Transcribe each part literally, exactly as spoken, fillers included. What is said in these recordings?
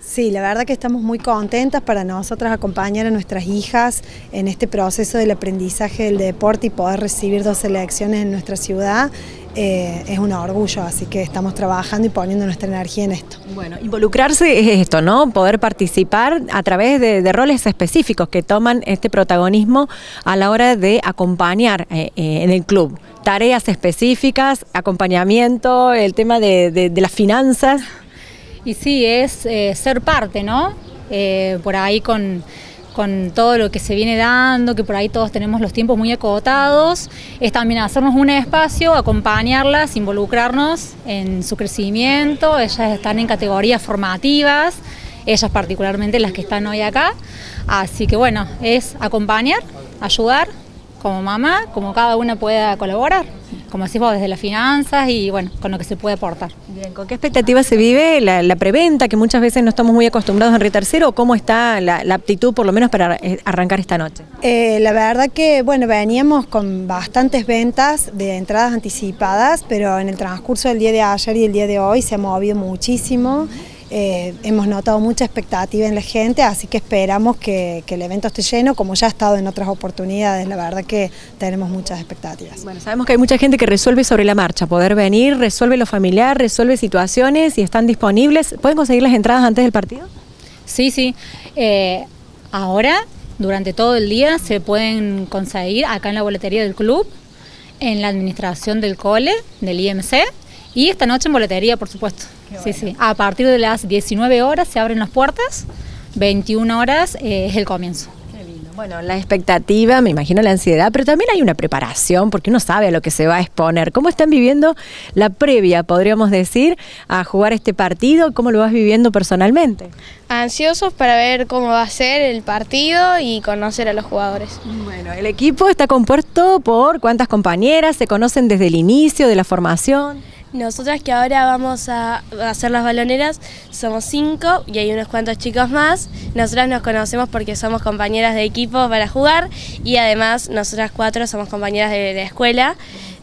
Sí, la verdad que estamos muy contentas para nosotras acompañar a nuestras hijas en este proceso del aprendizaje del deporte y poder recibir dos selecciones en nuestra ciudad. Eh, es un orgullo, así que estamos trabajando y poniendo nuestra energía en esto. Bueno, involucrarse es esto, ¿no? Poder participar a través de, de roles específicos que toman este protagonismo a la hora de acompañar eh, eh, en el club. Tareas específicas, acompañamiento, el tema de, de, de las finanzas. Y sí, es eh, ser parte, ¿no? Eh, por ahí con, con todo lo que se viene dando, que por ahí todos tenemos los tiempos muy acotados, es también hacernos un espacio, acompañarlas, involucrarnos en su crecimiento. Ellas están en categorías formativas, ellas particularmente las que están hoy acá, así que bueno, es acompañar, ayudar, como mamá, como cada una pueda colaborar, como decimos, desde las finanzas y bueno, con lo que se puede aportar. Bien, ¿con qué expectativa se vive la, la preventa, que muchas veces no estamos muy acostumbrados en Río Tercero, o cómo está la, la aptitud por lo menos para arrancar esta noche? Eh, la verdad que bueno, veníamos con bastantes ventas de entradas anticipadas, pero en el transcurso del día de ayer y el día de hoy se ha movido muchísimo. Eh, hemos notado mucha expectativa en la gente, así que esperamos que, que el evento esté lleno, como ya ha estado en otras oportunidades. La verdad que tenemos muchas expectativas. Bueno, sabemos que hay mucha gente que resuelve sobre la marcha, poder venir, resuelve lo familiar, resuelve situaciones y están disponibles. ¿Pueden conseguir las entradas antes del partido? Sí, sí. Eh, ahora, durante todo el día, se pueden conseguir acá en la boletería del club, en la administración del cole, del I M C, y esta noche en boletería, por supuesto. Bueno. Sí, sí. A partir de las diecinueve horas se abren las puertas, veintiuna horas eh, es el comienzo. Qué lindo. Bueno, la expectativa, me imagino la ansiedad, pero también hay una preparación, porque uno sabe a lo que se va a exponer. ¿Cómo están viviendo la previa, podríamos decir, a jugar este partido? ¿Cómo lo vas viviendo personalmente? Ansiosos para ver cómo va a ser el partido y conocer a los jugadores. Bueno, el equipo está compuesto por ¿cuántas compañeras? ¿Se conocen desde el inicio de la formación? Nosotras, que ahora vamos a hacer las baloneras, somos cinco y hay unos cuantos chicos más. Nosotras nos conocemos porque somos compañeras de equipo para jugar y además nosotras cuatro somos compañeras de la escuela.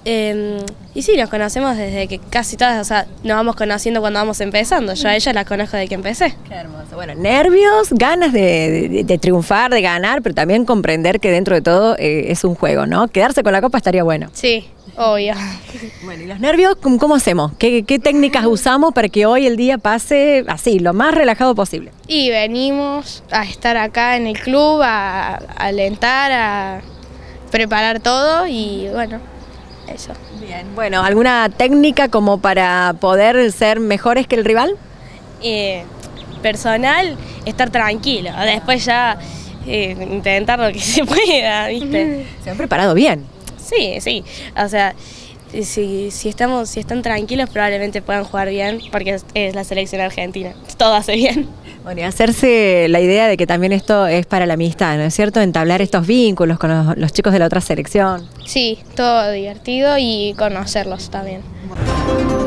Eh, y sí, nos conocemos desde que casi todas, o sea, nos vamos conociendo cuando vamos empezando. Yo a ella la conozco desde que empecé. Qué hermoso. Bueno, nervios, ganas de, de, de triunfar, de ganar, pero también comprender que dentro de todo eh, es un juego, ¿no? Quedarse con la copa estaría bueno. Sí, obvio. Bueno, ¿y los nervios cómo, cómo hacemos? ¿Qué, ¿Qué técnicas usamos para que hoy el día pase así, lo más relajado posible? Y venimos a estar acá en el club, a, a alentar, a preparar todo y bueno, eso. Bien, bueno, ¿alguna técnica como para poder ser mejores que el rival? Eh, personal, estar tranquilo, después ya eh, intentar lo que se pueda, ¿viste? Se han preparado bien. Sí, sí, o sea, si, si, estamos, si están tranquilos probablemente puedan jugar bien porque es, es la selección argentina, todo hace bien. Bueno, y hacerse la idea de que también esto es para la amistad, ¿no es cierto? Entablar estos vínculos con los, los chicos de la otra selección. Sí, todo divertido y conocerlos también.